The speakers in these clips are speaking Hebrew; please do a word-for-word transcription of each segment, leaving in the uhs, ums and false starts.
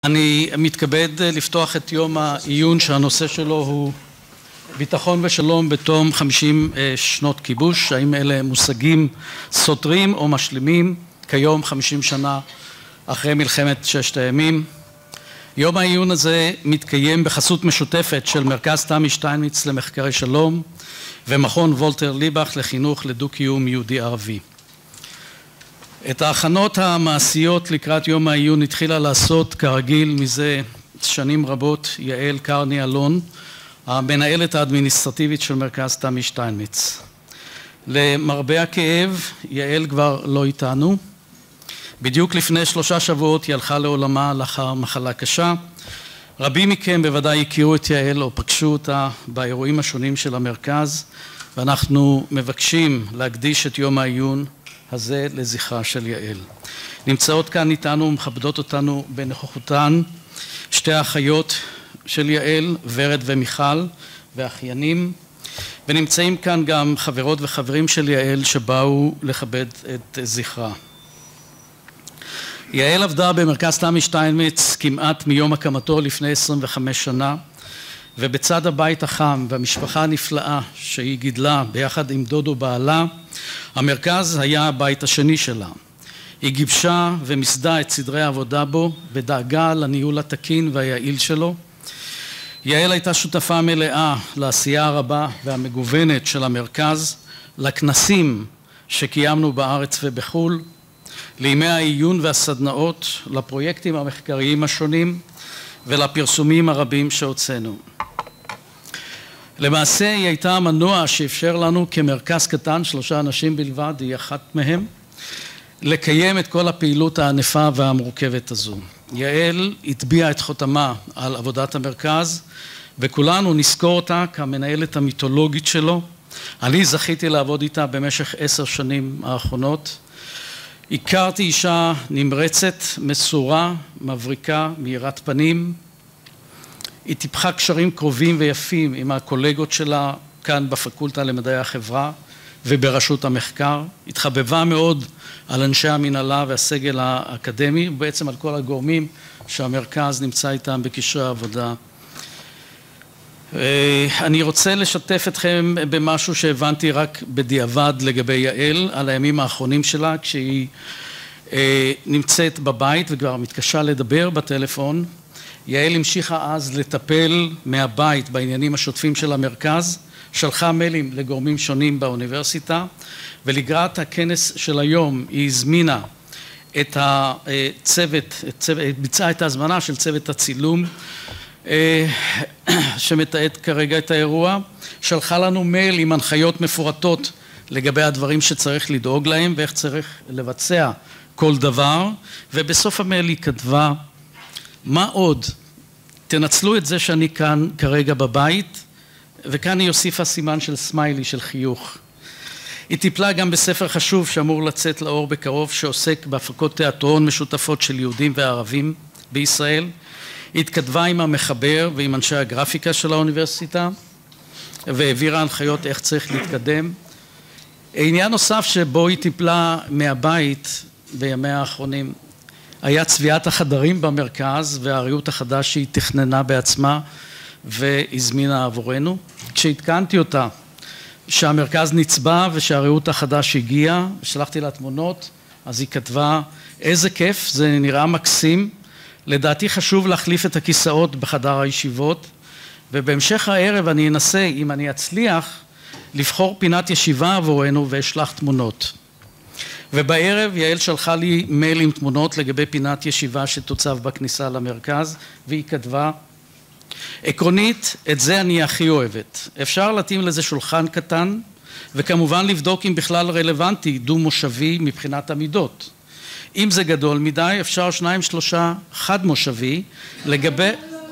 אני מתכבד לפתוח את יום העיון שהנושא שלו הוא ביטחון ושלום בתום חמישים שנות כיבוש. האם אלה מושגים סותרים או משלימים כיום חמישים שנה אחרי מלחמת ששת הימים? יום העיון הזה מתקיים בחסות משותפת של מרכז תמי שטיינמיץ למחקרי שלום ומכון וולטר ליבך לחינוך לדו-קיום יהודי ערבי. את ההכנות המעשיות לקראת יום העיון התחילה לעשות כרגיל מזה שנים רבות יעל קרני אלון, המנהלת האדמיניסטרטיבית של מרכז תמי שטיינמיץ. למרבה הכאב, יעל כבר לא איתנו. בדיוק לפני שלושה שבועות היא הלכה לעולמה לאחר מחלה קשה. רבים מכם בוודאי הכירו את יעל או פגשו אותה באירועים השונים של המרכז, ואנחנו מבקשים להקדיש את יום העיון הזה לזכרה של יעל. נמצאות כאן איתנו ומכבדות אותנו בנוכחותן שתי האחיות של יעל, ורד ומיכל, ואחיינים, ונמצאים כאן גם חברות וחברים של יעל שבאו לכבד את זכרה. יעל עבדה במרכז תמי שטיינמיץ כמעט מיום הקמתו לפני עשרים וחמש שנה, ובצד הבית החם והמשפחה הנפלאה שהיא גידלה ביחד עם דודו בעלה, המרכז היה הבית השני שלה. היא גיבשה ומסדה את סדרי העבודה בו ודאגה לניהול התקין והיעיל שלו. יעל הייתה שותפה מלאה לעשייה הרבה והמגוונת של המרכז, לכנסים שקיימנו בארץ ובחול, לימי העיון והסדנאות, לפרויקטים המחקריים השונים ולפרסומים הרבים שהוצאנו. למעשה היא הייתה המנוע שאפשר לנו כמרכז קטן, שלושה אנשים בלבד, היא אחת מהם, לקיים את כל הפעילות הענפה והמורכבת הזו. יעל הטביעה את חותמה על עבודת המרכז, וכולנו נזכור אותה כמנהלת המיתולוגית שלו. אני זכיתי לעבוד איתה במשך עשר שנים האחרונות. הכרתי אישה נמרצת, מסורה, מבריקה, מאירת פנים. היא טיפחה קשרים קרובים ויפים עם הקולגות שלה כאן בפקולטה למדעי החברה וברשות המחקר. התחבבה מאוד על אנשי המנהלה והסגל האקדמי, ובעצם על כל הגורמים שהמרכז נמצא איתם בקשרי עבודה. אני רוצה לשתף אתכם במשהו שהבנתי רק בדיעבד לגבי יעל, על הימים האחרונים שלה, כשהיא נמצאת בבית וכבר מתקשה לדבר בטלפון. יעל המשיכה אז לטפל מהבית בעניינים השוטפים של המרכז, שלחה מיילים לגורמים שונים באוניברסיטה, ולקראת הכנס של היום היא הזמינה את הצוות, ביצעה את ההזמנה של צוות הצילום שמתעד כרגע את האירוע, שלחה לנו מייל עם הנחיות מפורטות לגבי הדברים שצריך לדאוג להם ואיך צריך לבצע כל דבר, ובסוף המייל היא כתבה: מה עוד? תנצלו את זה שאני כאן כרגע בבית, וכאן היא הוסיפה סימן של סמיילי, של חיוך. היא טיפלה גם בספר חשוב שאמור לצאת לאור בקרוב, שעוסק בהפקות תיאטרון משותפות של יהודים וערבים בישראל. היא התכתבה עם המחבר ועם אנשי הגרפיקה של האוניברסיטה, והעבירה הנחיות איך צריך להתקדם. עניין נוסף שבו היא טיפלה מהבית בימיה האחרונים, היה צביעת החדרים במרכז והריהוט החדש שהיא תכננה בעצמה והזמינה עבורנו. כשהתקנתי אותה שהמרכז נצבע ושהריהוט החדש הגיע, שלחתי לה תמונות, אז היא כתבה: איזה כיף, זה נראה מקסים, לדעתי חשוב להחליף את הכיסאות בחדר הישיבות, ובהמשך הערב אני אנסה, אם אני אצליח, לבחור פינת ישיבה עבורנו ואשלח תמונות. ובערב יעל שלחה לי מייל עם תמונות לגבי פינת ישיבה שתוצב בכניסה למרכז, והיא כתבה: עקרונית, את זה אני הכי אוהבת. אפשר להתאים לזה שולחן קטן, וכמובן לבדוק אם בכלל רלוונטי דו מושבי מבחינת המידות. אם זה גדול מדי, אפשר שניים שלושה חד מושבי. לגבי,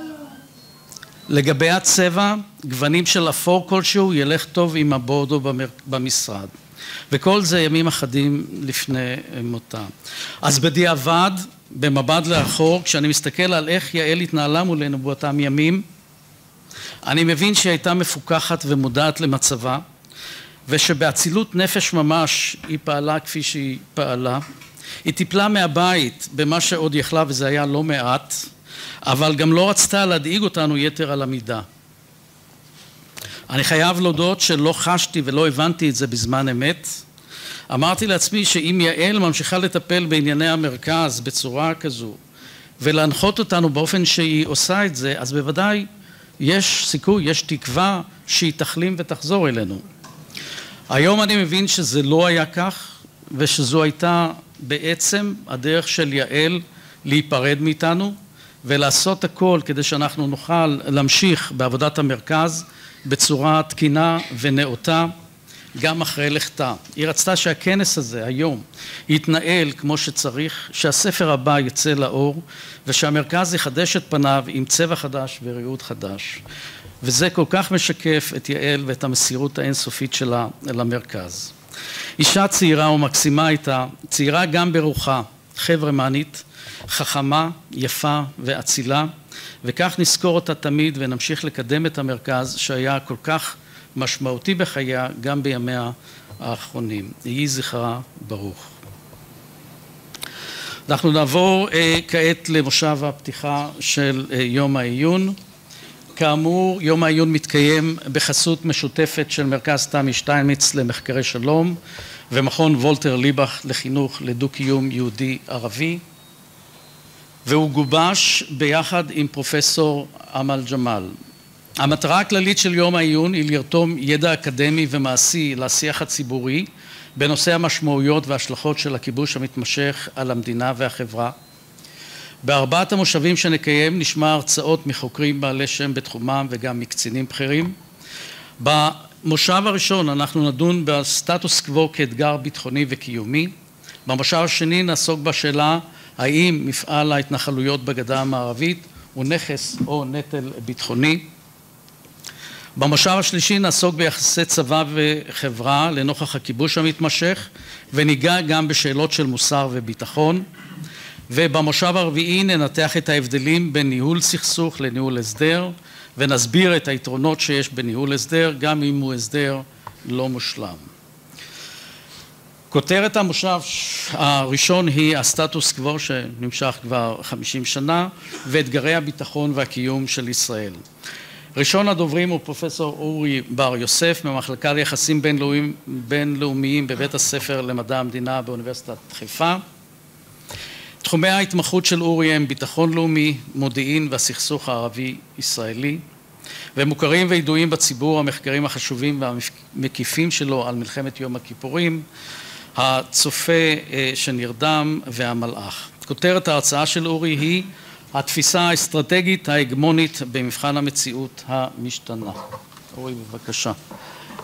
לגבי הצבע, גוונים של אפור כלשהו ילך טוב עם הבורדו במשרד. וכל זה ימים אחדים לפני מותה. אז בדיעבד, במבט לאחור, כשאני מסתכל על איך יעל התנהלה מולנו באותם ימים, אני מבין שהיא הייתה מפוקחת ומודעת למצבה, ושבאצילות נפש ממש היא פעלה כפי שהיא פעלה. היא טיפלה מהבית במה שעוד יכלה, וזה היה לא מעט. אבל גם לא רצתה להדאיג אותנו יתר על המידה. אני חייב להודות שלא חשתי ולא הבנתי את זה בזמן אמת. אמרתי לעצמי שאם יעל ממשיכה לטפל בענייני המרכז בצורה כזו ולהנחות אותנו באופן שהיא עושה את זה, אז בוודאי יש סיכוי, יש תקווה שהיא תחלים ותחזור אלינו. היום אני מבין שזה לא היה כך, ושזו הייתה בעצם הדרך של יעל להיפרד מאיתנו ולעשות הכל כדי שאנחנו נוכל להמשיך בעבודת המרכז בצורה תקינה ונאותה גם אחרי לכתה. היא רצתה שהכנס הזה היום יתנהל כמו שצריך, שהספר הבא יצא לאור ושהמרכז יחדש את פניו עם צבע חדש וריאות חדש. וזה כל כך משקף את יעל ואת המסירות האינסופית שלה למרכז. אישה צעירה ומקסימה הייתה, צעירה גם ברוחה, חברמנית, חכמה, יפה ואצילה, וכך נזכור אותה תמיד ונמשיך לקדם את המרכז שהיה כל כך משמעותי בחייה גם בימיה האחרונים. יהי זכרה ברוך. אנחנו נעבור אה, כעת למושב הפתיחה של אה, יום העיון. כאמור, יום העיון מתקיים בחסות משותפת של מרכז תמי שטיינמיץ למחקרי שלום ומכון וולטר ליבך לחינוך לדו-קיום יהודי ערבי, והוא גובש ביחד עם פרופסור אמל ג'מאל. המטרה הכללית של יום העיון היא לרתום ידע אקדמי ומעשי לשיח הציבורי בנושא המשמעויות וההשלכות של הכיבוש המתמשך על המדינה והחברה. בארבעת המושבים שנקיים נשמע הרצאות מחוקרים בעלי שם בתחומם וגם מקצינים בכירים. במושב הראשון אנחנו נדון בסטטוס קוו כאתגר ביטחוני וקיומי. במושב השני נעסוק בשאלה האם מפעל ההתנחלויות בגדה המערבית הוא נכס או נטל ביטחוני. במושב השלישי נעסוק ביחסי צבא וחברה לנוכח הכיבוש המתמשך וניגע גם בשאלות של מוסר וביטחון. ובמושב הרביעי ננתח את ההבדלים בין ניהול סכסוך לניהול הסדר ונסביר את היתרונות שיש בניהול הסדר גם אם הוא הסדר לא מושלם. כותרת המושב הראשון היא הסטטוס קוו שנמשך כבר חמישים שנה ואתגרי הביטחון והקיום של ישראל. ראשון הדוברים הוא פרופסור אורי בר יוסף ממחלקה ליחסים בינלאומיים, בינלאומיים בבית הספר למדע המדינה באוניברסיטת חיפה. תחומי ההתמחות של אורי הם ביטחון לאומי, מודיעין והסכסוך הערבי-ישראלי, ומוכרים וידועים בציבור המחקרים החשובים והמקיפים שלו על מלחמת יום הכיפורים, הצופה שנרדם והמלאך. כותרת ההרצאה של אורי היא התפיסה האסטרטגית ההגמונית במבחן המציאות המשתנה. אורי, בבקשה.